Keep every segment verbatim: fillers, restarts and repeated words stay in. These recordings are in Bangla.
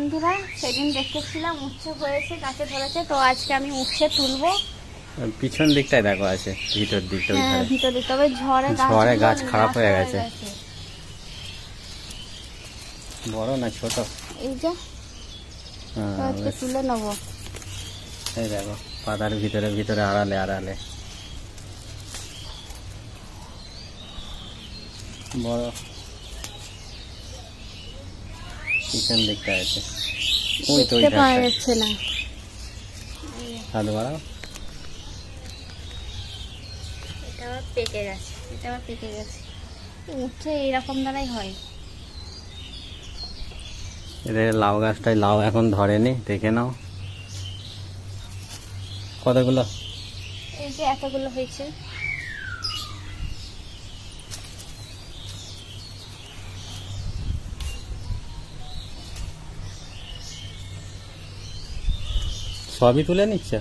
বন্ধুরা, সেদিন দেখতেছিলাম উচ্ছে হয়েছে, গাছে ধরেছে, তো আজকে আমি উচ্ছে তুলবো। পিছন দিকটায় দেখো আছে, ভিতর দিকটা হ্যাঁ ভিতর দিক, তবে ঝড়ে ঝড়ে গাছ খারাপ হয়ে গেছে। বড় না ছোট? এই যে আজকে তুলে নেবো। এই দেখো পাতার ভিতরে ভিতরে আড়ালে আড়ালে বড় পিছন দিকটা আছে। ওই তো দেখতে পাওয়া যাচ্ছে না। হাত বাড়াও। এটা আবার পেকে গেছে, এটা আবার পেকে গেছে। উচ্ছে এইরকম দ্বারাই হয়। এদের লাউ গাছটায় লাউ এখন ধরেনি, দেখে নাও কতগুলো। এই যে এতগুলো হয়েছে। সবই তুলে নিচ্ছে।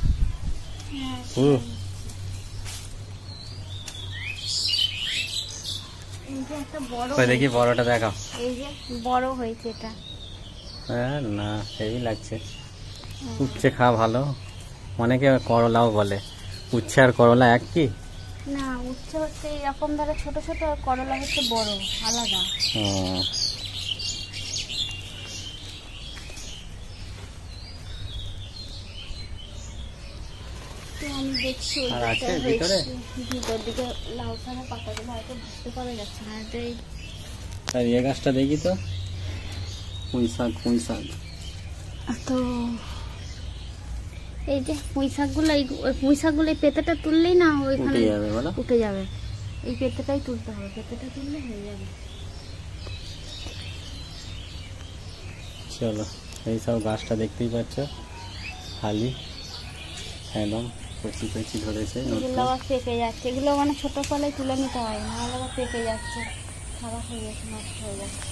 দেখি বড়টা দেখাও। এই যে বড় হয়েছে এটা। হ্যাঁ না হেভি লাগছে। উচ্ছে খাওয়া ভালো। অনেকে করলাও বলে। উচ্ছে আর করলা এক কি? না, উচ্ছে হচ্ছে এরকম ধরে ছোট ছোট, আর করলা হচ্ছে বড়, আলাদা। আমি দেখছি ভিতর দিকে লাউ শাকের পাতাগুলো হয়তো বুঝতে পারা যাচ্ছে না। আর এই গাছটা দেখি তো, পুঁই শাক। পুঁই শাক তো এই যে পুঁই শাকগুলো, এই পুঁই শাকগুলো এই পেতেটা তুললেই না ওইখানে উঠে যাবে, বলো উঠে যাবে। এই পেতেটাই তুলতে হবে, পেতেটা তুললে হয়ে যাবে। চলো, এই সব গাছটা দেখতেই পাচ্ছ, খালি একদম কচি কচি ধরেছে। এগুলো আবার পেকে যাচ্ছে, এগুলো মানে ছোট ফলে তুলে নিতে হয়, নাহলে আবার পেকে যাচ্ছে, খারাপ হয়ে যাচ্ছে, নষ্ট হয়ে যাচ্ছে।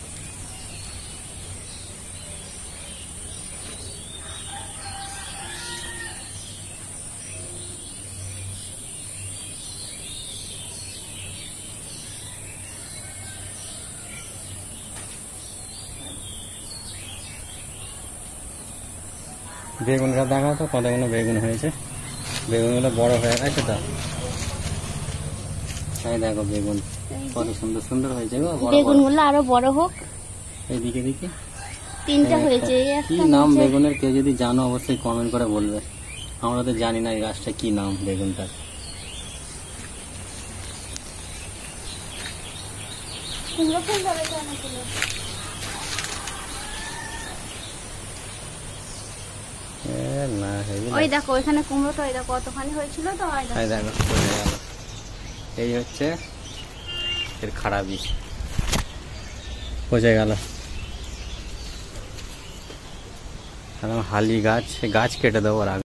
বেগুনটা দেখাও তো, কতগুলো বেগুন হয়েছে। বেগুনগুলো বড় হয়ে গেছে তো। এই দেখো বেগুন কত সুন্দর সুন্দর হয়েছে। বেগুনগুলো আরো বড় হোক। এইদিকে দিকে তিনটা হয়েছে। কি নাম বেগুনের কেউ যদি জানো অবশ্যই কমেন্ট করে বলবে। আমরা তো জানি না এই গাছটা কি নাম বেগুনটার। ওই দেখো এখানে কুমড়োটা, ওই দেখো কতখানি হয়েছিল তো। দেখো এই হচ্ছে এর খারাপই, পচে গেল। হালি গাছ, গাছ কেটে দেবো।